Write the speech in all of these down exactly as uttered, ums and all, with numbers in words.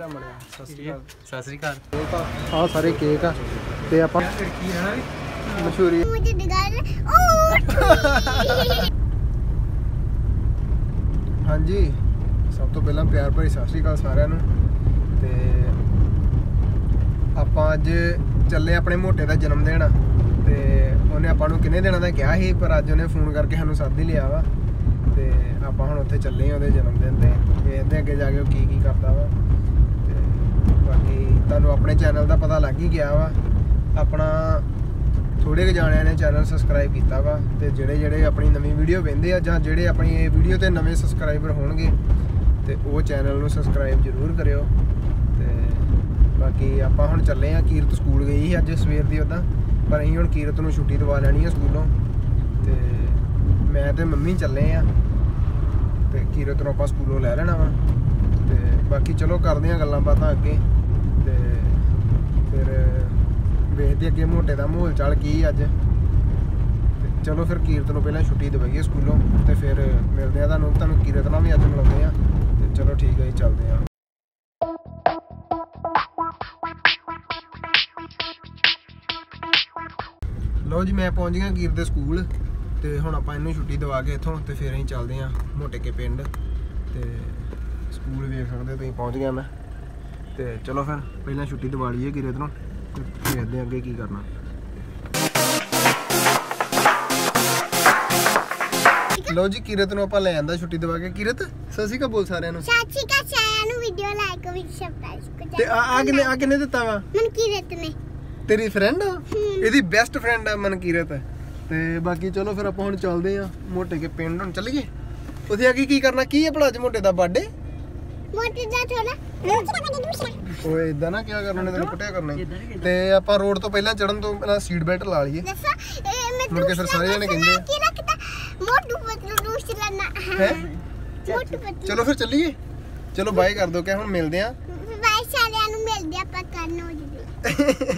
ਮੜਿਆ ਸਤਿ ਸ਼੍ਰੀ ਅਕਾਲ ਸਤਿ ਸ਼੍ਰੀ ਅਕਾਲ ਆ ਸਾਰੇ ਕੇਕ ਆ ਤੇ ਆਪਾਂ ਮਸ਼ਹੂਰੀ ਹਾਂਜੀ ਸਭ ਤੋਂ ਪਹਿਲਾਂ ਪਿਆਰ ਭਰੀ ਸਤਿ ਸ਼੍ਰੀ ਅਕਾਲ ਸਾਰਿਆਂ ਨੂੰ। ਤੇ ਆਪਾਂ ਅੱਜ ਚੱਲੇ ਆਪਣੇ ਮੋਟੇ ਦਾ ਜਨਮ ਦਿਨ ਤੇ ਉਹਨੇ ਆਪਾਂ ਨੂੰ ਕਿੰਨੇ ਦਿਨਾਂ ਦਾ ਕਿਹਾ ਸੀ ਪਰ ਅੱਜ ਉਹਨੇ ਫੋਨ ਕਰਕੇ ਸਾਨੂੰ ਸੱਦ ਹੀ ਲਿਆ ਵਾ ਤੇ ਆਪਾਂ ਹੁਣ ਉੱਥੇ ਚੱਲੇ ਆ ਉਹਦੇ ਜਨਮ ਦਿਨ ਤੇ ਵੇਖਦੇ ਅੱਗੇ ਜਾ ਕੇ ਉਹ ਕੀ ਕੀ ਕਰਦਾ ਵਾ। ਤੇ ਬਾਕੀ ਤੁਹਾਨੂੰ ਆਪਣੇ ਚੈਨਲ ਦਾ ਪਤਾ ਲੱਗ ਹੀ ਗਿਆ ਵਾ। ਆਪਣਾ ਥੋੜੇ ਕੁ ਜਾਣਿਆਂ ਨੇ ਚੈਨਲ ਸਬਸਕ੍ਰਾਈਬ ਕੀਤਾ ਵਾ ਤੇ ਜਿਹੜੇ ਜਿਹੜੇ ਆਪਣੀ ਨਵੀਂ ਵੀਡੀਓ ਵੇਖਦੇ ਆ ਜਾਂ ਜਿਹੜੇ ਆਪਣੀ ਇਹ ਵੀਡੀਓ ਤੇ ਨਵੇਂ ਸਬਸਕ੍ਰਾਈਬਰ ਹੋਣਗੇ ਤੇ ਉਹ ਚੈਨਲ ਨੂੰ ਸਬਸਕ੍ਰਾਈਬ ਜ਼ਰੂਰ ਕਰਿਓ। ਤੇ ਬਾਕੀ ਆਪਾਂ ਹੁਣ ਚੱਲੇ ਆ। ਕੀਰਤ ਸਕੂਲ ਗਈ ਸੀ ਅੱਜ ਸਵੇਰ ਦੀ ਉੱਦਾਂ ਪਰ ਅਸੀਂ ਹੁਣ ਕੀਰਤ ਨੂੰ ਛੁੱਟੀ ਦਵਾ ਲੈਣੀ ਆ ਸਕੂਲੋਂ ਤੇ ਮੈਂ ਤੇ ਮੰਮੀ ਚੱਲੇ ਆ ਤੇ ਕੀਰਤ ਨੂੰ ਆਪਾਂ ਸਕੂਲੋਂ ਲੈ ਲੈਣਾ ਵਾ। ਤੇ ਬਾਕੀ ਚਲੋ ਕਰਦੇ ਆ ਗੱਲਾਂ ਬਾਤਾਂ ਅੱਗੇ ਤੇ ਫਿਰ ਵੇਖਦੇ ਅੱਗੇ ਮੋਟੇ ਦਾ ਮਾਹੌਲ ਚਾਲ ਕੀ ਅੱਜ। ਤੇ ਚਲੋ ਫਿਰ ਕੀਰਤ ਨੂੰ ਪਹਿਲਾਂ ਛੁੱਟੀ ਦਵਾਈਏ ਸਕੂਲੋਂ ਤੇ ਫਿਰ ਮਿਲਦੇ ਆ ਤੁਹਾਨੂੰ ਤੁਹਾਨੂੰ ਕੀਰਤ ਨਾਲ ਵੀ ਅੱਜ ਮਿਲਾਉਂਦੇ ਆ। ਤੇ ਚਲੋ ਠੀਕ ਹੈ ਜੀ ਚੱਲਦੇ ਆ। ਲਓ ਜੀ ਮੈਂ ਪਹੁੰਚ ਗਿਆ ਕੀਰਤ ਦੇ ਸਕੂਲ ਤੇ ਹੁਣ ਆਪਾਂ ਇਹਨੂੰ ਛੁੱਟੀ ਦਵਾ ਕੇ ਇੱਥੋਂ ਤੇ ਫਿਰ ਅਸੀਂ ਚੱਲਦੇ ਆ ਮੋਟੇ ਕੇ ਪਿੰਡ ਤੇ ਸਕੂਲ ਵੇਖ ਸਕਦੇ ਤੁਸੀਂ ਪਹੁੰਚ ਗਿਆ ਮੈਂ। ਤੇ ਚਲੋ ਫਿਰ ਪਹਿਲਾਂ ਛੁੱਟੀ ਦਵਾ ਲਈਏ ਕੀਰਤ ਨੂੰ ਤੇ ਦੇਖਦੇ ਆ ਅੱਗੇ ਕੀ ਕਰਨਾ। ਲਓ ਜੀ ਕੀਰਤ ਨੂੰ ਆਪਾਂ ਲੈ ਆਂਦਾ ਛੁੱਟੀ ਦਵਾ ਕੇ। ਕੀਰਤ ਸਤਿ ਸ਼੍ਰੀ ਅਕਾਲ ਬੋਲ ਸਾਰਿਆਂ ਨੂੰ। ਸਤਿ ਸ਼੍ਰੀ ਅਕਾਲ ਸਾਰਿਆਂ ਨੂੰ। ਵੀਡੀਓ ਲਾਈਕ ਵੀ ਸਬਸਕ੍ਰਾਈਬ ਤੇ ਆ ਆ ਕਿਨੇ ਆ ਕਿਨੇ ਦਿੱਤਾ ਵਾ? ਮਨਕੀਰਤ ਨੇ। ਤੇਰੀ ਫਰੈਂਡ ਆ? ਇਹਦੀ ਬੈਸਟ ਫਰੈਂਡ ਆ ਮਨਕੀਰਤ। ਤੇ ਬਾਕੀ ਚਲੋ ਫਿਰ ਆਪਾਂ ਹੁਣ ਚੱਲਦੇ ਆ ਮੋਟੇ ਕੇ ਪਿੰਡ। ਹੁਣ ਚੱਲੀਏ ਉੱਥੇ ਆ ਕੇ ਕੀ ਕਰਨਾ ਕੀ ਹੈ ਭਲਾ ਅੱਜ ਮੋਟੇ ਦਾ ਬਰਥਡੇ? ਮੋਟੇ ਦਾ ਥੋੜਾ ਓਏ ਇਦਾਂ ਨਾ ਕਿਆ ਕਰਨਾ ਨੇ ਤੈਨੂੰ ਕੁੱਟਿਆ ਕਰਨਾ ਤੇ ਆਪਾਂ ਰੋਡ ਤੋਂ ਪਹਿਲਾਂ ਚੜਨ ਤੋਂ ਪਹਿਲਾਂ ਸੀਟ ਬੈਲਟ ਲਾ ਲਈਏ। ਦੱਸੋ ਇਹ ਮੈਂ ਮੁੜ ਕੇ ਫਿਰ ਸਾਰੇ ਜਣੇ ਕਹਿੰਦੇ ਕੀ ਰੱਖਦਾ ਮੋਟੂ ਪਤਲੂ ਦੂਸਰਾ ਨਾ ਹੈ। ਮੋਟੂ ਪਤਲੂ ਚਲੋ ਫਿਰ ਚੱਲੀਏ। ਚਲੋ ਬਾਏ ਕਰ ਦੋ ਕਿ ਹੁਣ ਮਿਲਦੇ ਆ। ਬਾਏ ਸਾਰਿਆਂ ਨੂੰ ਮਿਲਦੇ ਆਪਾਂ ਕਰਨ ਹੋ ਜੀ।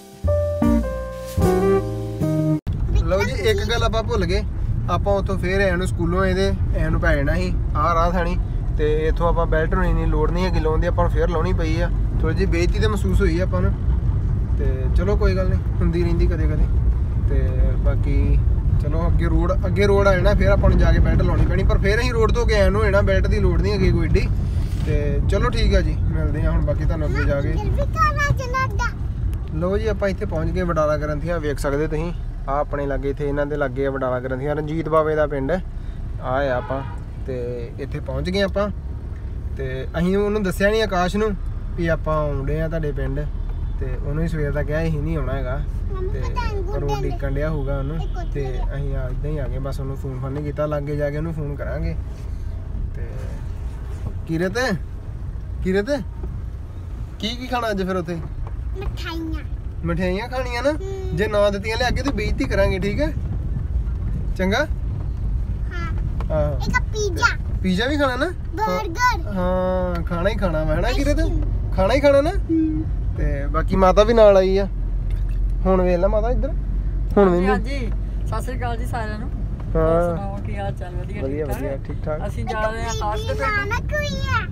ਲਓ ਜੀ ਇੱਕ ਗੱਲ ਆਪਾਂ ਭੁੱਲ ਗਏ। ਆਪਾਂ ਉੱਥੋਂ ਫੇਰ ਐ ਨੂੰ ਸਕੂਲੋਂ ਇਹਦੇ ਐ ਨੂੰ ਪੈ ਜਾਣਾ ਸੀ ਆਹ ਰਾਹ ਥਾਣੀ ਤੇ ਇੱਥੋਂ ਆਪਾਂ ਬੈਲਟ ਨੂੰ ਇੰਨੀ ਲੋੜ ਨਹੀਂ ਹੈਗੀ ਲਾਉਣ ਦੀ। ਆਪਾਂ ਨੂੰ ਫੇਰ ਲਾਉਣੀ ਪਈ ਆ। ਥੋੜੀ ਜਿਹੀ ਬੇਇੱਜ਼ਤੀ ਤਾਂ ਮਹਿਸੂਸ ਹੋਈ ਆਪਾਂ ਨੂੰ ਤੇ ਚਲੋ ਕੋਈ ਗੱਲ ਨਹੀਂ ਹੁੰਦੀ ਰਹਿੰਦੀ ਕਦੇ ਕਦੇ। ਤੇ ਬਾਕੀ ਚਲੋ ਅੱਗੇ ਰੋਡ ਅੱਗੇ ਰੋਡ ਆ ਜਾਣਾ ਫਿਰ ਆਪਾਂ ਨੂੰ ਜਾ ਕੇ ਬੈਲਟ ਲਾਉਣੀ ਪੈਣੀ ਪਰ ਫਿਰ ਅਸੀਂ ਰੋਡ ਤੋਂ ਗਏ ਨੂੰ ਹੋਣਾ ਬੈਲਟ ਦੀ ਲੋੜ ਨਹੀਂ ਹੈਗੀ ਕੋਈ ਏਡੀ। ਤੇ ਚਲੋ ਠੀਕ ਆ ਜੀ ਮਿਲਦੇ ਆ ਹੁਣ ਬਾਕੀ ਤੁਹਾਨੂੰ ਅੱਗੇ ਜਾ ਕੇ। ਲਓ ਜੀ ਆਪਾਂ ਇੱਥੇ ਪਹੁੰਚ ਗਏ ਵਡਾਲਾ ਗ੍ਰੰਥੀਆਂ ਵੇਖ ਸਕਦੇ ਤੁਸੀਂ ਆ ਆਪਣੇ ਲਾਗੇ ਇੱਥੇ ਇਹਨਾਂ ਦੇ ਲਾਗੇ ਆ ਵਡਾਲਾ ਗ੍ਰੰਥੀਆਂ ਰਣਜੀਤ ਬਾਵੇ ਦਾ ਪਿੰਡ ਆ ਆ ਆਪਾਂ ਤੇ ਇੱਥੇ ਪਹੁੰਚ ਗਏ ਆਪਾਂ। ਤੇ ਅਸੀਂ ਉਹਨੂੰ ਦੱਸਿਆ ਨਹੀਂ ਆਕਾਸ਼ ਨੂੰ ਵੀ ਆਪਾਂ ਆਉਂਦੇ ਆ ਤੁਹਾਡੇ ਪਿੰਡ ਤੇ ਉਹਨੂੰ ਹੀ ਸਵੇਰ ਦਾ ਕਿਹਾ ਅਸੀਂ ਨਹੀਂ ਆਉਣਾ ਹੈਗਾ ਤੇ ਪਰ ਉਹ ਡਿੱਕਣ ਡਿਆ ਹੋਊਗਾ ਉਹਨੂੰ ਤੇ ਅਸੀਂ ਇੱਦਾਂ ਹੀ ਆ ਗਏ ਬਸ ਉਹਨੂੰ ਫੋਨ ਫਾਨ ਨਹੀਂ ਕੀਤਾ। ਲਾਗੇ ਜਾ ਕੇ ਉਹਨੂੰ ਫੋਨ ਕਰਾਂਗੇ। ਤੇ ਕੀਰਤ ਕੀਰਤ ਕੀ ਕੀ ਖਾਣਾ ਅੱਜ ਫਿਰ ਉੱਥੇ? ਮਠਾਈਆਂ ਮਠਿਆਈਆਂ ਖਾਣੀਆਂ ਨਾ ਜੇ ਨਾ ਦਿੱਤੀਆਂ ਲਿਆ ਕੇ ਤੇ ਬੇਇੱਜ਼ਤੀ ਕਰਾਂਗੇ ਠੀਕ ਹੈ ਚੰਗਾ। ਹਾਂ ਆਹੋ ਇੱਕ ਪੀਜ਼ਾ ਪੀਜ਼ਾ ਵੀ ਖਾਣਾ ਨਾ? 버ਗਰ ਹਾਂ ਖਾਣਾ ਹੀ ਖਾਣਾ ਵਾ ਹਨਾ ਕੀਰਤ ਖਾਣਾ ਹੀ ਖਾਣਾ ਨਾ। ਤੇ ਬਾਕੀ ਮਾਤਾ ਵੀ ਨਾਲ ਆਈ ਆ। ਹੁਣ ਵੇਖ ਲੈ ਮਾਤਾ ਇੱਧਰ ਹੁਣ ਵੀ ਹਾਂਜੀ ਸਤਿ ਸ੍ਰੀ ਅਕਾਲ ਜੀ ਸਾਰਿਆਂ ਨੂੰ। ਹਾਂ ਸੁਣਾਓ ਕੀ ਹਾਲ ਚਾਲ? ਵਧੀਆ ਵਧੀਆ ਵਧੀਆ ਠੀਕ ਠਾਕ। ਅਸੀਂ ਜਾ ਰਹੇ ਹਾਂ ਖਾਸ ਦੇ ਪਿੰਡ ਨਾਨਕ ਹੋਈ ਆ।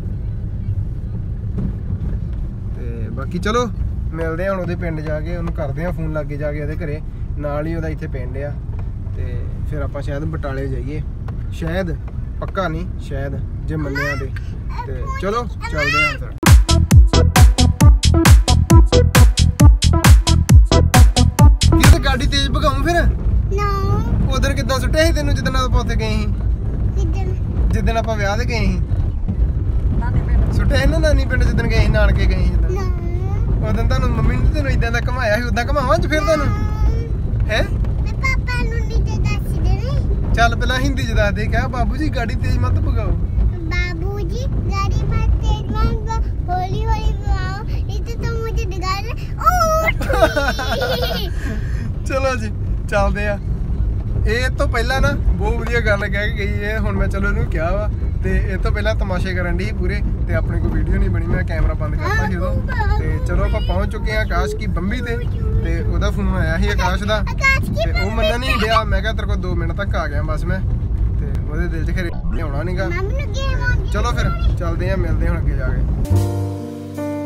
ਤੇ ਬਾਕੀ ਚਲੋ ਮਿਲਦੇ ਆ ਹੁਣ ਉਹਦੇ ਪਿੰਡ ਜਾ ਕੇ ਉਹਨੂੰ ਕਰਦੇ ਆ ਫੋਨ ਲਾਗੇ ਜਾ ਕੇ ਉਹਦੇ ਘਰੇ ਨਾਲ ਹੀ ਉਹਦਾ ਇੱਥੇ ਪਿੰਡ ਆ। ਤੇ ਫਿਰ ਆਪਾਂ ਸ਼ਾਇਦ ਬਟਾਲੇ ਜਾਈਏ ਸ਼ਾਇਦ ਪੱਕਾ ਨਹੀਂ ਸ਼ਾਇਦ ਜੇ ਮੰਨਿਆ ਤੇ ਤੇ ਚਲੋ ਚੱਲਦੇ ਆ ਫਿਰ। ਕਿਤੇ ਗਾੜੀ ਤੇਜ਼ ਭਗਾਉਂ ਫਿਰ ਨੋ ਉਧਰ ਕਿੱਦਾਂ ਸੁੱਟਿਆ ਸੀ ਤੈਨੂੰ ਜਿੱਦਣ ਆਪਾਂ ਉੱਥੇ ਗਏ ਸੀ? ਕਿਦਨ ਜਿੱਦਣ ਆਪਾਂ ਵਿਆਹ ਤੇ ਗਏ ਸੀ ਨਾਨੀ ਪਿੰਡ ਸੁੱਟਿਆ ਸੀ ਨਾ ਨਾਨੀ ਪਿੰਡ ਜਿੱਦਣ ਗਏ ਸੀ ਨਾਨਕੇ ਗਏ ਸੀ ਜਿੱਦਣ ਨੋ ਉਦੋਂ ਤੁਹਾਨੂੰ ਮੰਮੀ ਨੇ ਤੈਨੂੰ ਇਦਾਂ ਦਾ ਘਮਾਇਆ ਸੀ ਉਦਾਂ ਘਮਾਵਾਂ ਅੱਜ ਫਿਰ ਤੁਹਾਨੂੰ ਹੈ? ਮੈਂ ਪਾਪਾ ਨੂੰ ਨਹੀਂ ਤੇ ਦੱਸ ਦੇ ਨਹੀਂ। ਚੱਲ ਪਹਿਲਾਂ ਹਿੰਦੀ ਚ ਦੱਸ ਦੇ ਕਿਹਾ ਬਾਬੂ ਜੀ ਗਾੜੀ ਤੇਜ਼ ਮਤ ਭਗਾਓ। बाबू जी गाड़ी मत तेज मत हौली हौली चलाओ इसे तो मुझे दिखाई ਚਲੋ ਜੀ ਚੱਲਦੇ ਆ। ਇਹ ਤੋਂ ਪਹਿਲਾਂ ਨਾ ਬਹੁਤ ਵਧੀਆ ਗੱਲ ਕਹਿ ਕੇ ਗਈ ਹੈ। ਹੁਣ ਮੈਂ ਚਲੋ ਇਹਨੂੰ ਕਿਹਾ ਵਾ ਤੇ ਇਹ ਤੋਂ ਪਹਿਲਾਂ ਤਮਾਸ਼ੇ ਕਰਨ ਦੀ ਪੂਰੇ ਤੇ ਆਪਣੇ ਕੋਈ ਵੀਡੀਓ ਨਹੀਂ ਬਣੀ ਮੈਂ ਕੈਮਰਾ ਬੰਦ ਕਰਤਾ ਸੀ ਉਦੋਂ। ਤੇ ਚਲੋ ਆਪਾਂ ਪਹੁੰਚ ਚੁੱਕੇ ਆ ਆਕਾਸ਼ ਕੀ ਬੰਬੀ ਤੇ ਤੇ ਉਹਦਾ ਫੋਨ ਆਇਆ ਸੀ ਆਕਾਸ਼ ਦਾ ਤੇ ਉਹ ਮੰਨਣ ਨਹੀਂ ਡਿਆ। ਮੈਂ ਕਿਹਾ ਤੇਰੇ ਕੋਲ ਦੋ ਮਿੰਟ ਤੱਕ ਆ ਗਿਆ ਬਸ ਮੈਂ ਤੇ ਉਹਦੇ ਦਿਲ 'ਚ ਖਰੇ ਆਉਣਾ ਨਹੀਂਗਾ। ਚਲੋ ਫਿਰ ਚੱਲਦੇ ਆ ਮਿਲਦੇ ਹੁਣ ਅੱਗੇ ਜਾ ਕੇ।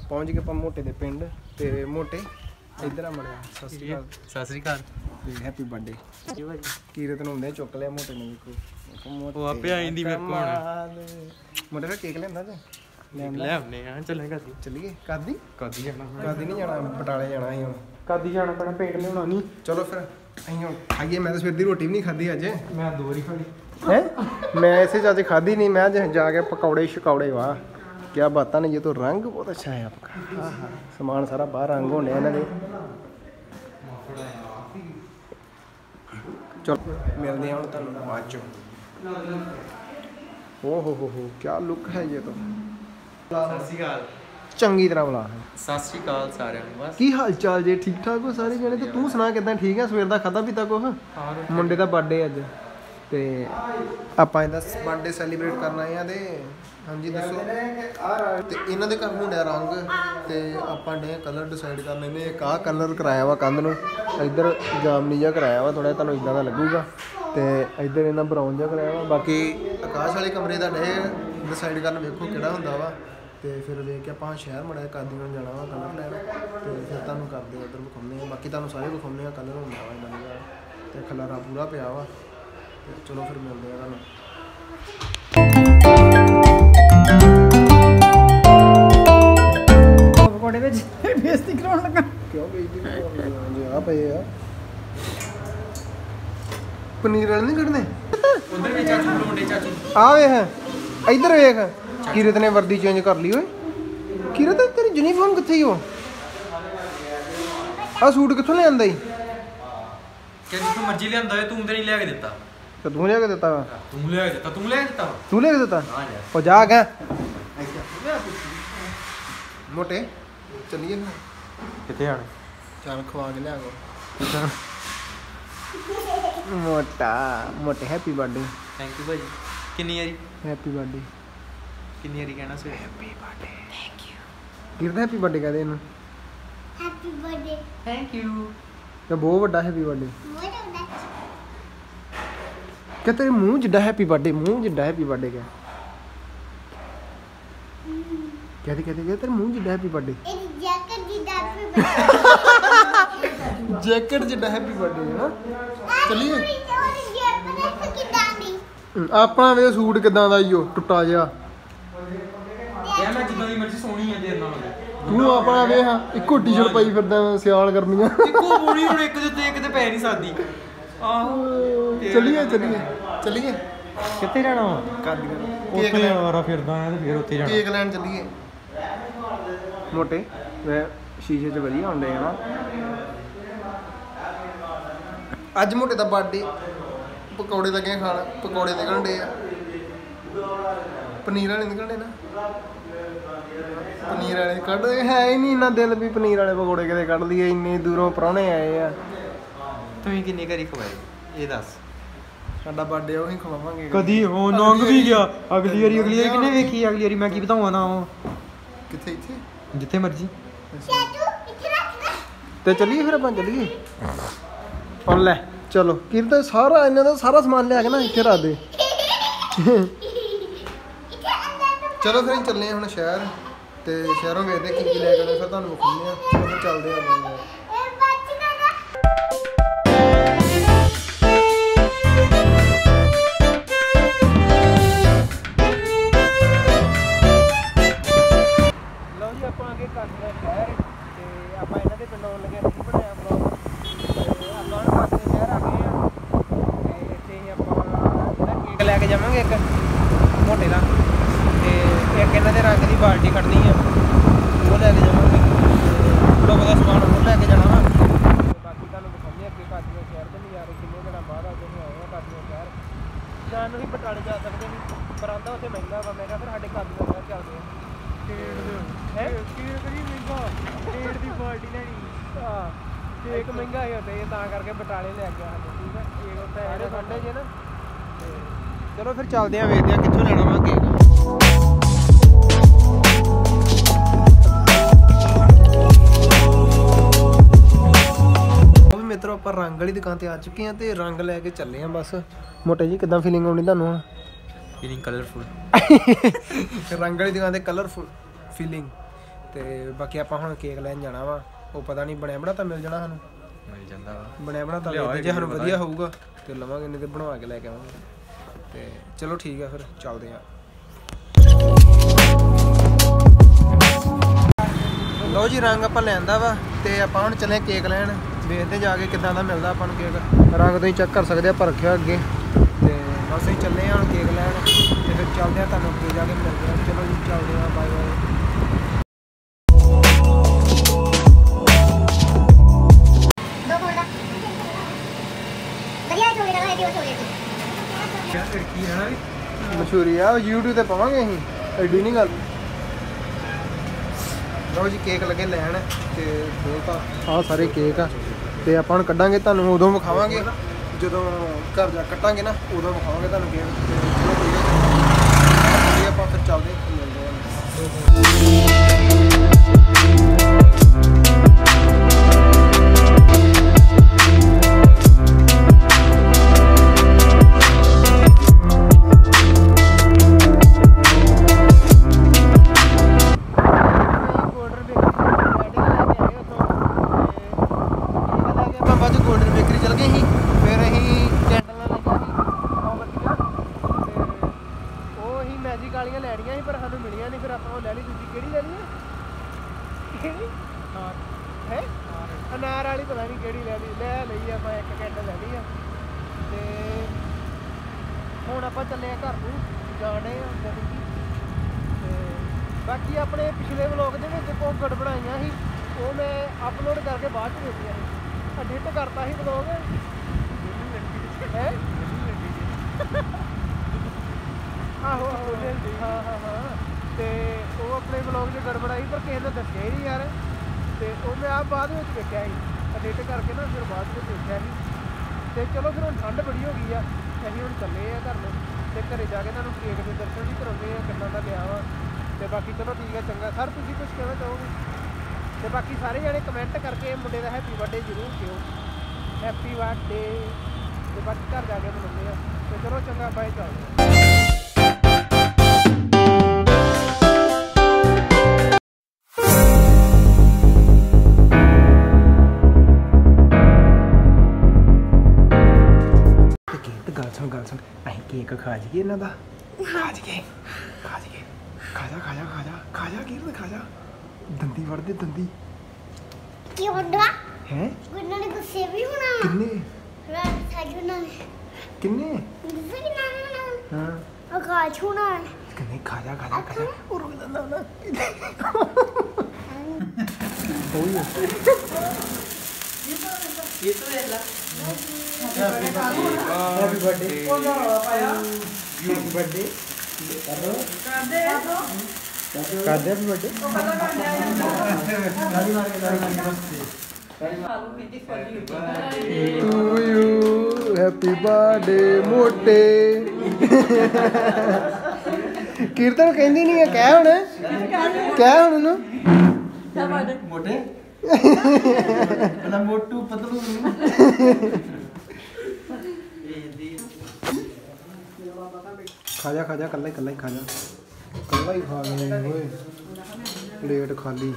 ਪਹੁੰਚ ਗਏ ਆਪਾਂ ਮੋਟੇ ਦੇ ਪਿੰਡ ਤੇ ਮੋਟੇ ਇੱਧਰ ਆ ਮੜਿਆ ਸਤਿ ਸ਼੍ਰੀ ਅਕਾਲ ਸਤਿ ਸ੍ਰੀ ਅਕਾਲ ਤੇ ਹੈਪੀ ਬਰਥਡੇ ਕੀਰਤ ਨੂੰ ਹੁੰਦੇ ਚੁੱਕ ਲਿਆ ਮੋਟੇ ਨੇ ਵੇਖੋ ਉਹ ਆਪੇ ਆ ਜਾਂਦੀ ਮੇਰੇ ਕੋਲ ਹੁਣ ਮੋਟੇ ਦਾ ਕੇਕ ਲੈਂਦਾ ਤੇ ਲੈ ਆਉਨੇ ਆ ਚੱਲਾਂਗੇ ਕਾਦੀ ਚੱਲੀਏ ਕਾਦੀ ਕਾਦੀ ਜਾਣਾ ਕਾਦੀ ਨਹੀਂ ਜਾਣਾ ਬਟਾਲੇ ਜਾਣਾ ਸੀ ਹੁਣ ਕਾਦੀ ਜਾਣਾ ਪੈਣਾ ਪੇਟ ਲਿਆਉਣਾ ਨਹੀਂ ਚਲੋ ਫਿਰ ਅਸੀਂ ਹੁਣ ਖਾਈਏ ਮੈਂ ਤਾਂ ਸਵੇਰ ਦੀ ਰੋਟੀ ਵੀ ਨਹੀਂ ਖਾਧੀ ਅੱਜ ਮੈਂ ਦੋ ਵਾਰੀ ਖਾਣੀ ਹੈ मैं ऐसे चाचे खाधी नहीं मैं आज जाके पकौड़े शकौड़े वाह क्या बात नहीं ये तो रंग बहुत अच्छा है आपका हाँ हाँ सामान सारा बाहर रंग होने इन्हों दे चलो मिलते हैं हम तुहानू बाद चो ओ हो हो हो क्या लुक है ये तो ਸਤਿ ਸ਼੍ਰੀ ਅਕਾਲ चंगी तरह बुला ਸਤਿ ਸ਼੍ਰੀ ਅਕਾਲ ਸਾਰਿਆਂ ਨੂੰ ਬਸ की हाल चाल जे ठीक ठाक हो सारे जने तो तू सुना किदां ठीक है सवेर दा खादा पीता कुछ मुंडे दा बर्थडे अज ਤੇ ਆਪਾਂ ਇਹਦਾ ਬਰਥਡੇ ਸੈਲੀਬ੍ਰੇਟ ਕਰਨਾ ਹੈ ਤੇ ਹਾਂਜੀ ਦੱਸੋ ਤੇ ਇਹਨਾਂ ਦੇ ਘਰ ਮੁੰਡਿਆ ਰੰਗ ਤੇ ਆਪਾਂ ਨੇ ਕਲਰ ਡਿਸਾਈਡ ਕਰ ਲੈਨੇ ਇੱਕ ਆਹ ਕਲਰ ਕਰਾਇਆ ਵਾ ਕੰਧ ਨੂੰ ਇੱਧਰ ਜਾਮਨੀ ਜਿਹਾ ਕਰਾਇਆ ਵਾ ਥੋੜਾ ਤੁਹਾਨੂੰ ਇਦਾਂ ਦਾ ਲੱਗੂਗਾ ਤੇ ਇੱਧਰ ਇਹਨਾਂ ਬਰਾਊਨ ਜਿਹਾ ਕਰਾਇਆ ਵਾ ਬਾਕੀ ਆਕਾਸ਼ ਵਾਲੇ ਕਮਰੇ ਦਾ ਡੇ ਡਿਸਾਈਡ ਕਰਨ ਵੇਖੋ ਕਿਹੜਾ ਹੁੰਦਾ ਵਾ ਤੇ ਫਿਰ ਵੇਖ ਕੇ ਆਪਾਂ ਸ਼ਹਿਰ ਮੜਿਆ ਕਾਦੀ ਨੂੰ ਜਾਣਾ ਵਾ ਕਲਰ ਲੈਣ ਤੇ ਫਿਰ ਤੁਹਾਨੂੰ ਕਰਦੇ ਉੱਧਰ ਵਿਖਾਉਂਦੇ ਆ ਬਾਕੀ ਤੁਹਾਨੂੰ ਸਾਰੇ ਵਿਖਾਉਂਦੇ ਆ ਕਲਰ ਹੁੰਦਾ ਵਾ ਇਹਨਾਂ ਦਾ ਤੇ ਖਲਾਰਾ ਪੂਰਾ ਪਿਆ ਵਾ ਚਲੋ ਫਿਰ ਮਿਲਦੇ ਆ ਤੁਹਾਨੂੰ ਪਕੌੜੇ ਵਿੱਚ ਬੇਇੱਜ਼ਤੀ ਕਰਾਉਣ ਲੱਗਾ ਕਿਉਂ ਬੇਇੱਜ਼ਤੀ ਕਰਾਉਣ ਲੱਗਾ ਆ ਪਏ ਆ ਪਨੀਰ ਵਾਲੇ ਨਹੀਂ ਕੱਢਨੇ ਉਧਰ ਵੀ ਚਾਚੂ ਬਲੋਂਡੇ ਚਾਚੂ ਆ ਵੇਖ ਇੱਧਰ ਵੇਖ ਕੀਰਤ ਨੇ ਵਰਦੀ ਚੇਂਜ ਕਰ ਲਈ ਓਏ ਕੀਰਤ ਤੇਰੀ ਯੂਨੀਫਾਰਮ ਕਿੱਥੇ ਹੀ ਹੋ ਆ ਸੂਟ ਕਿੱਥੋਂ ਲੈ ਆਂਦਾ ਈ ਕਿ ਜਿੱਥੋਂ ਮਰਜ਼ੀ ਲਿਆਂਦਾ ਹੋਏ ਤੂੰ ਤੇ ਨਹੀਂ ਲਿਆ ਕੇ ਦਿੱਤਾ ਤੇ ਤੂੰ ਲਿਆ ਕੇ ਦਿੱਤਾ ਵਾ ਤੂੰ ਲਿਆ ਕੇ ਦਿੱਤਾ ਤੂੰ ਲਿਆ ਕੇ ਦਿੱਤਾ ਤੂੰ ਲਿਆ ਕੇ ਦਿੱਤਾ ਹਾਂ ਯਾਰ ਉਹ ਜਾ ਗਿਆ ਮੋਟੇ ਚੱਲੀਏ ਕਿੱਥੇ ਆਣ ਚੱਲ ਖਵਾ ਕੇ ਲਿਆ ਕੋ ਮੋਟਾ ਮੋਟੇ ਹੈਪੀ ਬਰਥਡੇ ਥੈਂਕ ਯੂ ਭਾਜੀ ਕਿੰਨੀ ਵਾਰੀ ਹੈਪੀ ਬਰਥਡੇ ਕਿੰਨੀ ਵਾਰੀ ਕਹਿਣਾ ਸੀ ਹੈਪੀ ਬਰਥਡੇ ਥੈਂਕ ਯੂ ਕਿਰਦਾ ਹੈਪੀ ਬਰਥਡੇ ਕਹਦੇ ਇਹਨੂੰ ਹੈਪੀ ਬਰਥਡੇ ਥੈਂਕ ਯੂ ਤੇ ਬਹੁਤ ਵੱਡਾ ਹੈਪੀ ਬਰਥਡੇ ਮੋਟਾ ਹੁੰਦਾ ਕਿ ਤੇਰੇ ਮੂੰਹ ਜਿੱਡਾ ਹੈਪੀ ਬਰਥਡੇ ਮੂੰਹ ਜਿੱਡਾ ਹੈਪੀ ਬਰਥਡੇ ਕਿਆ ਕਹਦੇ ਕਹਦੇ ਕਿ ਤੇਰੇ ਮੂੰਹ ਜਿੱਡਾ ਹੈਪੀ ਬਰਥਡੇ ਇਹ ਜੈਕਟ ਦੀ ਹੈਪੀ ਬਰਥਡੇ ਜੈਕਟ ਜਿੱਡਾ ਹੈਪੀ ਬਰਥਡੇ ਹੈ ਨਾ ਚੱਲੀਏ ਉਹਦੀ ਜੇਬ ਦੇਖ ਕਿਦਾਂ ਦੀ ਆਪਣਾ ਵੇ ਸੂਟ ਕਿਦਾਂ ਦਾ ਈਓ ਟੁੱਟਾ ਜਿਹਾ ਯਾਰ ਮੈਂ ਜਿੱਦਾਂ ਦੀ ਮਰਜ਼ੀ ਸੋਹਣੀ ਆ ਜੇ ਨਾਲ ਤੂੰ ਆਪਣਾ ਵੇ ਹਾਂ ਇੱਕੋ ਟੀ-ਸ਼ਰਟ ਪਾਈ ਫਿਰਦਾ ਸਿਆਲ ਗਰਮੀਆਂ ਇੱਕੋ ਬੋੜੀ ਹੁਣ ਇੱਕ ਦੇ ਉੱਤੇ ਇੱਕ ਤੇ ਪੈ ਨਹੀਂ ਸਕਦੀ ਆਹੋ ਚੱਲੀਏ ਚੱਲੀਏ ਚੱਲੀਏ ਕਿੱਥੇ ਜਾਣਾ ਵਾ ਕੇਕ ਉੱਥੇ ਲੈਣ ਆਰਾ ਫਿਰਦਾ ਆ ਤੇ ਫਿਰ ਉੱਥੇ ਜਾਣਾ ਕੇਕ ਲੈਣ ਚੱਲੀਏ ਮੋਟੇ ਵੇ ਸ਼ੀਸ਼ੇ 'ਚ ਵਧੀਆ ਹੁੰਦੇ ਆ ਨਾ ਅੱਜ ਮੋਟੇ ਦਾ ਬਰਥਡੇ ਪਕੌੜੇ ਲੱਗੇ ਖਾਣ ਪਕੌੜੇ ਨਿਕਲਣ ਡੇ ਆ ਪਨੀਰ ਵਾਲੇ ਨਿਕਲਣੇ ਨਾ ਪਨੀਰ ਵਾਲੇ ਕੱਢ ਹੈ ਹੀ ਨਹੀਂ ਇੰਨਾ ਦਿਲ ਵੀ ਪਨੀਰ ਵਾਲੇ ਪਕੌੜੇ ਕਿਤੇ ਕੱਢ ਲਈਏ ਇੰਨੇ ਦੂਰੋਂ ਪ੍ਰਾਹੁਣੇ ਆਏ ਆ ਤੁਸੀਂ ਕਿੰਨੀ ਘਰੀ ਖਵਾਏ ਇਹ ਦੱਸ ਸਾਡਾ ਬਰਥਡੇ ਉਹੀ ਖਵਾਵਾਂਗੇ ਕਦੀ ਉਹ ਨੰਗ ਵੀ ਗਿਆ ਅਗਲੀ ਵਾਰੀ ਅਗਲੀ ਵਾਰੀ ਕਿੰਨੇ ਵੇਖੀ ਅਗਲੀ ਵਾਰੀ ਮੈਂ ਕੀ ਬਤਾਵਾਂ ਨਾ ਉਹ ਕਿੱਥੇ ਇੱਥੇ ਜਿੱਥੇ ਮਰਜੀ ਚਾਚੂ ਇੱਥੇ ਰੱਖ ਦੇ ਤੇ ਚੱਲੀਏ ਫਿਰ ਆਪਾਂ ਚੱਲੀਏ ਹੁਣ ਲੈ ਚਲੋ ਕਿਰਤ ਸਾਰਾ ਇਹਨਾਂ ਦਾ ਸਾਰਾ ਸਮਾਨ ਲਿਆ ਕੇ ਨਾ ਇੱਥੇ ਰੱਖ ਦੇ ਇੱਥੇ ਅੰਦਰ ਚਲੋ ਫਿਰ ਅਸੀਂ ਚੱਲੇ ਹਾਂ ਹੁਣ ਸ਼ਹਿਰ ਤੇ ਸ਼ਹਿਰੋਂ ਵੇਖਦੇ ਕੀ ਕੀ ਲੈ ਕੇ ਆਉਣਾ ਫਿਰ ਤੁਹਾਨੂੰ ਵਿਖਾਉਂਦੇ ਆ ਚਲੋ ਫਿਰ ਚੱਲਦੇ ਆ ਆਪਾਂ ਇਹ ਬੱਚ ਨਾ ਲਓ ਜੀ ਆਪਾਂ ਅੱਗੇ ਕਰਦੇ ਹਾਂ ਸ਼ਹਿਰ ਤੇ ਆਪਾਂ ਇਹਨਾਂ ਦੇ ਪਿੰਡ ਆਉਣ ਲੱਗੇ ਕੀ ਬਣਾਇਆ ਬਲੌਗ ਤੇ ਆਪਾਂ ਨੂੰ ਕਰਦੇ ਸ਼ਹਿਰ ਆ ਗਏ ਆ ਤੇ ਇੱਥੇ ਹੀ ਆਪਾਂ ਇਹਦਾ ਕੇਕ ਲੈ ਕੇ ਜਾਵਾਂਗੇ ਇੱਕ ਮੋਟੇ ਦਾ ਤੇ ਇੱਕ ਇਹਨਾਂ ਦੇ ਰੰਗ ਦੀ ਬਾਲਟੀ ਕੱਢਣੀ ਆ ਉਹ ਲੈ ਕੇ ਜਾਵਾਂਗੇ ਲੋਕ ਦਾ ਸਮਾਨ ਉਹ ਲੈ ਕੇ ਜਾਣਾ ਵਾ ਤੇ ਬਾਕੀ ਤੁਹਾਨੂੰ ਦਿਖਾਉਂਦੇ ਅੱਗੇ ਕਾਦੀਆਂ ਸ਼ਹਿਰ ਦੇ ਨਜ਼ਾਰੇ ਕਿੰਨੇ ਦਿਨਾਂ ਬਾਅਦ ਅੱਜ ਅਸੀਂ ਆਏ ਆ ਕਾਦੀਆਂ ਸ਼ਹਿਰ ਜਾਣ ਨੂੰ ਵੀ ਬਟਾਲੇ ਜਾ ਸਕਦੇ ਨਹੀਂ ਪਰ ਆਂਦਾ ਉੱਥੇ ਮਹਿੰਗਾ ਵਾ ਮੈਂ ਕਿਹਾ ਫਿਰ ਸਾਡੇ ਕਾਦੀਆਂ ਸ਼ਹਿਰ ਚੱਲਦੇ ਆ ਹੈ ਕੀ ਕਰੀ ਮਹਿੰਗਾ ਡੇਢ ਦੀ ਬਾਲਟੀ ਲੈਣੀ ਹਾਂ ਕੇਕ ਮਹਿੰਗਾ ਹੀ ਹੁੰਦਾ ਇਹ ਤਾਂ ਕਰਕੇ ਬਟਾਲੇ ਲੈ ਕੇ ਆਇਆ ਠੀਕ ਹੈ ਕੇਕ ਉੱਤੇ ਇਹਦੇ ਠੰਡੇ ਜੇ ਨਾ ਤੇ ਚਲੋ ਫਿਰ ਚੱਲਦੇ ਆ ਵੇਖਦੇ ਆ ਕਿੱਥੋਂ ਲੈਣਾ ਵਾ ਕੇਕ ਮਿੱਤਰੋ ਆਪਾਂ ਰੰਗ ਵਾਲੀ ਦੁਕਾਨ ਤੇ ਆ ਚੁੱਕੇ ਆ ਤੇ ਰੰਗ ਲੈ ਕੇ ਚੱਲੇ ਆ ਬਸ ਮੋਟੇ ਜੀ ਕਿਦਾਂ ਫੀਲਿੰਗ ਆਉਣੀ ਤੁਹਾਨੂੰ ਫੀਲਿੰਗ ਕਲਰਫੁਲ ਰੰਗ ਵਾਲੀ ਦੁਕਾਨ ਤੇ ਕਲਰਫੁਲ ਫੀਲਿੰਗ ਤੇ ਬਾਕੀ ਆਪਾਂ ਹੁਣ ਕੇਕ ਲੈਣ ਜਾਣਾ ਵਾ ਉਹ ਪਤਾ ਨਹੀਂ ਬਣਿਆ ਬਣਾਤਾ ਮਿਲ ਜਾਣਾ ਸਾਨੂੰ ਮਿਲ ਜਾਂਦਾ ਵਾ ਬਣਿਆ ਬਣਾਤਾ ਜੇ ਸਾਨੂੰ ਵਧੀਆ ਹੋਊਗਾ ਤੇ ਲਵਾਂਗੇ ਨਹੀਂ ਤੇ ਬਣਵਾ ਕੇ ਲੈ ਕੇ ਆਵਾਂਗੇ ਤੇ ਚਲੋ ਠੀਕ ਆ ਫਿਰ ਚੱਲਦੇ ਆ ਲਓ ਜੀ ਰੰਗ ਆਪਾਂ ਲੈਂਦਾ ਵਾ ਤੇ ਆਪਾਂ ਹੁਣ ਚੱਲੇ ਕੇਕ ਲੈਣ ਵੇਖਦੇ ਜਾ ਕੇ ਕਿੱਦਾਂ ਦਾ ਮਿਲਦਾ ਆਪਾਂ ਨੂੰ ਕੇਕ ਰੰਗ ਤੁਸੀਂ ਚੈੱਕ ਕਰ ਸਕਦੇ ਆ ਪਰ ਰੱਖਿਆ ਅੱਗੇ ਤੇ ਬਸ ਅਸੀਂ ਚੱਲੇ ਆ ਹੁਣ ਕੇਕ ਲੈਣ ਤੇ ਫਿਰ ਚੱਲਦੇ ਆ ਤੁਹਾਨੂੰ ਅੱਗੇ ਜਾ ਕੇ ਮਿਲਦੇ ਆ ਚਲੋ ਜੀ ਚੱਲਦੇ ਆ ਬਾਏ ਬਾਏ ਮਸ਼ਹੂਰੀ ਆ YouTube ਤੇ ਪਾਵਾਂਗੇ ਅਸੀਂ ਐਡੀ ਨਹੀਂ ਗੱਲ ਲਓ ਜੀ ਕੇਕ ਲੱਗੇ ਲੈਣ ਤੇ ਖੋਲਤਾ ਆਹ ਸਾਰੇ ਕੇਕ ਆ ਤੇ ਆਪਾਂ ਹੁਣ ਕੱਢਾਂਗੇ ਤੁਹਾਨੂੰ ਉਦੋਂ ਵਿਖਾਵਾਂਗੇ ਜਦੋਂ ਘਰ ਜਾ ਕੱਟਾਂਗੇ ਨਾ ਉਦੋਂ ਵਿਖਾਵਾਂਗੇ ਤੁਹਾਨੂੰ ਕੇਕ ਤੇ ਚਲੋ ਠੀਕ ਹੈ ਆਪਾਂ ਫਿਰ ਚੱਲਦੇ ਮਿਲਦੇ ਹਾਂ ਅਨਾਰ ਵਾਲੀ ਪਤਾ ਨਹੀਂ ਕਿਹੜੀ ਲੈ ਲਈ ਲੈ ਲਈ ਆਪਾਂ ਇੱਕ ਕੈਂਡਲ ਲੈ ਲਈ ਆ ਤੇ ਹੁਣ ਆਪਾਂ ਚੱਲੇ ਆ ਘਰ ਨੂੰ ਜਾਣੇ ਆ ਗੱਡੀ ਤੇ ਬਾਕੀ ਆਪਣੇ ਪਿਛਲੇ ਵਲੌਗ ਦੇ ਵਿੱਚ ਕੋਕੜ ਬਣਾਈਆਂ ਸੀ ਉਹ ਮੈਂ ਅਪਲੋਡ ਕਰਕੇ ਬਾਅਦ ਚ ਵੇਖੀਆਂ ਸੀ ਐਡਿਟ ਕਰਤਾ ਸੀ ਵਲੌਗ ਹੈ ਆਹੋ ਆਹੋ ਹਾਂ ਹਾਂ ਹਾਂ ਤੇ ਉਹ ਆਪਣੇ ਵਲੌਗ 'ਚ ਗੜਬੜਾਈ ਪਰ ਕਿਸੇ ਨੇ ਦੱਸਿਆ ਹੀ ਨਹੀਂ ਯਾਰ ਤੇ ਉਹ ਮੈਂ ਆਪ ਬਾਅਦ ਵਿੱਚ ਵੇਖਿਆ ਸੀ ਐਡਿਟ ਕਰਕੇ ਨਾ ਫਿਰ ਬਾਅਦ ਵਿੱਚ ਵੇਖਿਆ ਸੀ ਤੇ ਚਲੋ ਫਿਰ ਹੁਣ ਠੰਡ ਬੜੀ ਹੋ ਗਈ ਆ ਅਸੀਂ ਹੁਣ ਚੱਲੇ ਆ ਘਰ ਨੂੰ ਤੇ ਘਰੇ ਜਾ ਕੇ ਤੁਹਾਨੂੰ ਕੇਕ ਦੇ ਦਰਸ਼ਨ ਵੀ ਕਰਾਉਂਦੇ ਆ ਕਿੰਨਾ ਦਾ ਗਿਆ ਵਾ ਤੇ ਬਾਕੀ ਚਲੋ ਠੀਕ ਆ ਚੰਗਾ ਸਰ ਤੁਸੀਂ ਕੁਝ ਕਹਿਣਾ ਚਾਹੋਗੇ ਤੇ ਬਾਕੀ ਸਾਰੇ ਜਣੇ ਕਮੈਂਟ ਕਰਕੇ ਮੁੰਡੇ ਦਾ ਹੈਪੀ ਬਰਥਡੇ ਜ਼ਰੂਰ ਕਿਓ ਹੈਪੀ ਬਰਥਡੇ ਤੇ ਬਾਕੀ ਘਰ ਜਾ ਕੇ ਮਿਲਦੇ ਆ ਤੇ ਚਲੋ ਚੰਗਾ ਬਾਏ ਚੱਲਦੇ ਗੱਲ ਸੁਣ ਅਸੀਂ ਕੇਕ ਖਾ ਜਾਈਏ ਇਹਨਾਂ ਦਾ ਖਾ ਜਾਈਏ ਖਾ ਜਾਈਏ ਖਾ ਜਾ ਖਾ ਜਾ ਖਾ ਜਾ ਖਾ ਜਾ ਕੀ ਖਾ ਜਾ ਦੰਦੀ ਵੜਦੇ ਦੰਦੀ ਕੀ ਹੁੰਦਾ ਹੈ ਗੁੱਨਾਂ ਨੇ ਗੁੱਸੇ ਵੀ ਹੋਣਾ ਕਿੰਨੇ ਰਾਤ ਸਾਡੀ ਉਹਨਾਂ ਨੇ ਕਿੰਨੇ ਗੁੱਸੇ ਕਿੰਨਾ ਹੋਣਾ ਹਾਂ ਆਕਾਸ਼ ਹੋਣਾ ਕਿੰਨੇ ਖਾ ਜਾ ਖਾ ਜਾ ਖਾ ਜਾ ਉਹ ਰੋਣਾ ਨਾ ਨਾ ਹੋਈ ਇਹ ਤਾਂ ਲੈ ਲਾ हैप्पी बर्थडे कौन सा वाला पाया हैप्पी बर्थडे करो कर दे कर दे हैप्पी बर्थडे गाड़ी मार के गाड़ी टू यू हैप्पी बर्थडे मोटे कीर्तन कहंदी नहीं है कह हुन कह हुन नु मोटे मतलब मोटू पतलू खा जा खा जा कल्ला ही कल्ला ही खा जा कल्ला ही खा गए ओए प्लेट खाली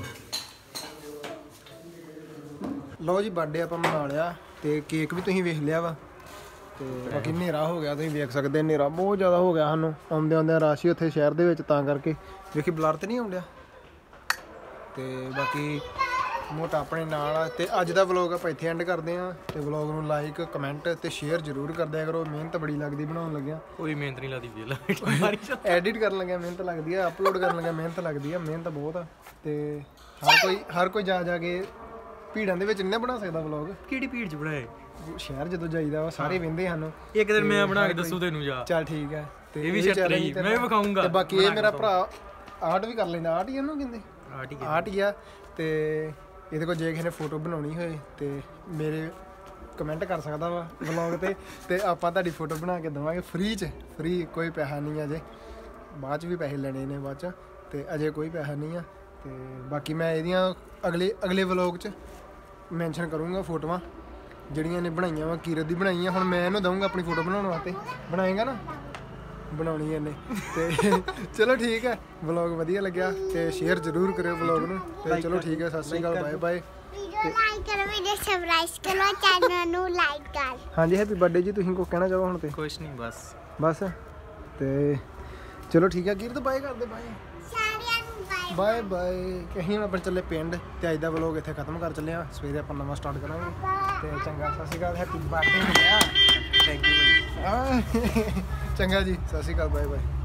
ਲਓ ਜੀ ਬਰਥਡੇ ਆਪਾਂ ਮਨਾ ਲਿਆ ਤੇ ਕੇਕ ਵੀ ਤੁਸੀਂ ਵੇਖ ਲਿਆ ਵਾ ਤੇ ਬਾਕੀ ਹਨੇਰਾ ਹੋ ਗਿਆ ਤੁਸੀਂ ਵੇਖ ਸਕਦੇ ਹਨੇਰਾ ਬਹੁਤ ਜ਼ਿਆਦਾ ਹੋ ਗਿਆ ਸਾਨੂੰ ਆਉਂਦੇ ਆਉਂਦੇ ਰਾਸ਼ੀ ਉੱਥੇ ਸ਼ਹਿਰ ਦੇ ਵਿੱਚ ਤਾਂ ਕਰਕੇ ਵੇਖੀ ਬਲਰ ਤੇ ਨਹੀਂ ਆਉਂਦਿਆ ਤੇ ਬਾਕੀ ਮੋਟਾ ਆਪਣੇ ਨਾਲ ਆ ਤੇ ਅੱਜ ਦਾ ਵਲੌਗ ਆਪਾਂ ਇੱਥੇ ਐਂਡ ਕਰਦੇ ਆ ਤੇ ਵਲੌਗ ਨੂੰ ਲਾਈਕ ਕਮੈਂਟ ਤੇ ਸ਼ੇਅਰ ਜ਼ਰੂਰ ਕਰ ਦਿਆ ਕਰੋ ਮਿਹਨਤ ਬੜੀ ਲੱਗਦੀ ਬਣਾਉਣ ਲੱਗਿਆ ਕੋਈ ਮਿਹਨਤ ਨਹੀਂ ਲੱਗਦੀ ਵੇਲਾ ਐਡਿਟ ਕਰਨ ਲੱਗਿਆ ਮਿਹਨਤ ਲੱਗਦੀ ਆ ਅਪਲੋਡ ਕਰਨ ਲੱਗਿਆ ਮਿਹਨਤ ਲੱਗਦੀ ਆ ਮਿਹਨਤ ਬਹੁਤ ਆ ਤੇ ਹਰ ਕੋਈ ਹਰ ਕੋਈ ਜਾ ਜਾ ਕੇ ਭੀੜਾਂ ਦੇ ਵਿੱਚ ਨਹੀਂ ਬਣਾ ਸਕਦਾ ਵਲੌਗ ਕਿਹੜੀ ਭੀੜ ਚ ਬਣਾਏ ਸ਼ਹਿਰ ਜਦੋਂ ਜਾਈਦਾ ਵਾ ਸਾਰੇ ਵਹਿੰਦੇ ਸਾਨੂੰ ਇੱਕ ਦਿਨ ਮੈਂ ਬਣਾ ਕੇ ਦੱਸੂ ਤੈਨੂੰ ਜਾ ਚੱਲ ਠੀਕ ਹੈ ਤੇ ਇਹ ਵੀ ਚੈਲੰਜ ਮੈਂ ਵੀ ਵਿਖਾਉਂਗਾ ਤੇ ਬਾਕੀ ਇਹ ਮੇਰਾ ਭਰਾ ਆਰਟ ਵੀ ਕਰ ਲੈਂਦਾ ਆਰਟ ਹੀ ਇਹਨੂੰ ਕਹਿੰਦੇ ਆਰਟ ਹੀ ਆਰਟ ਹੀ ਆ ਤੇ ਇਹਦੇ ਕੋਲ ਜੇ ਕਿਸੇ ਨੇ ਫੋਟੋ ਬਣਾਉਣੀ ਹੋਏ ਤੇ ਮੇਰੇ ਕਮੈਂਟ ਕਰ ਸਕਦਾ ਵਾ ਵਲੌਗ ਤੇ ਤੇ ਆਪਾਂ ਤੁਹਾਡੀ ਫੋਟੋ ਬਣਾ ਕੇ ਦੇਵਾਂਗੇ ਫ੍ਰੀ ਚ ਫ੍ਰੀ ਕੋਈ ਪੈਸਾ ਨਹੀਂ ਅਜੇ ਬਾਅਦ ਚ ਵੀ ਪੈਸੇ ਲੈਣੇ ਨੇ ਬਾਅਦ ਚ ਤੇ ਅਜੇ ਕੋਈ ਪੈਸਾ ਨਹੀਂ ਆ ਤੇ ਬਾਕੀ ਮੈਂ ਇਹਦੀਆਂ ਅਗਲੇ ਅਗਲੇ ਵਲੌਗ ਚ ਮੈਂਸ਼ਨ ਕਰੂੰਗਾ ਫੋਟੋਆਂ ਜਿਹੜੀਆਂ ਨੇ ਬਣਾਈਆਂ ਵਾ ਕੀਰਤ ਦੀ ਬਣਾਈਆਂ ਹੁਣ ਮੈਂ ਇਹਨੂੰ ਦਊਂਗਾ ਆਪਣੀ ਫੋਟੋ ਬਣਾਉਣ ਵਾਸਤੇ ਬਣਾਏਗਾ ਨਾ ਬਣਾਉਣੀ ਇਹਨੇ ਤੇ ਚਲੋ ਠੀਕ ਹੈ ਵਲੌਗ ਵਧੀਆ ਲੱਗਿਆ ਤੇ ਸ਼ੇਅਰ ਜ਼ਰੂਰ ਕਰਿਓ ਵਲੌਗ ਨੂੰ ਤੇ ਚਲੋ ਠੀਕ ਹੈ Sat Shri Akal bye bye video like ਕਰੋ ਵੀਡੀਓ ਸਬਸਕ੍ਰਾਈਬ ਕਰੋ ਚੈਨਲ ਨੂੰ ਲਾਈਕ ਕਰ ਹਾਂਜੀ ਹੈਪੀ ਬਰਥਡੇ ਜੀ ਤੁਸੀਂ ਕੋ ਕਹਿਣਾ ਚਾਹੋ ਹੁਣ ਤੇ ਕੁਛ ਨਹੀਂ ਬਸ ਬਸ ਤੇ ਚਲੋ ਠੀਕ ਹੈ ਕੀਰਤ ਬਾਏ ਕਰਦੇ ਬਾਏ ਸਾਰਿਆਂ ਨੂੰ ਬਾਏ ਬਾਏ ਬਾਏ ਕਹੀਂ ਹੁਣ ਆਪਾਂ ਚੱਲੇ ਪਿੰਡ ਤੇ ਅੱਜ ਦਾ ਵਲੌਗ ਇੱਥੇ ਖਤਮ ਕਰ ਚੱਲੇ ਆ ਸਵੇਰੇ ਆਪਾਂ ਨਵਾਂ ਸਟਾਰਟ ਕਰਾਂਗੇ ਤੇ ਚੰਗਾ ਸਤਿ ਸ਼੍ਰੀ ਅਕਾਲ ਹੈਪੀ ਬਰਥਡੇ ਹੋ ਗਿਆ ਥੈਂਕ ਯੂ ਚੰਗਾ ਜੀ ਸਤਿ ਸ਼੍ਰੀ ਅਕਾਲ ਬਾਏ ਬਾਏ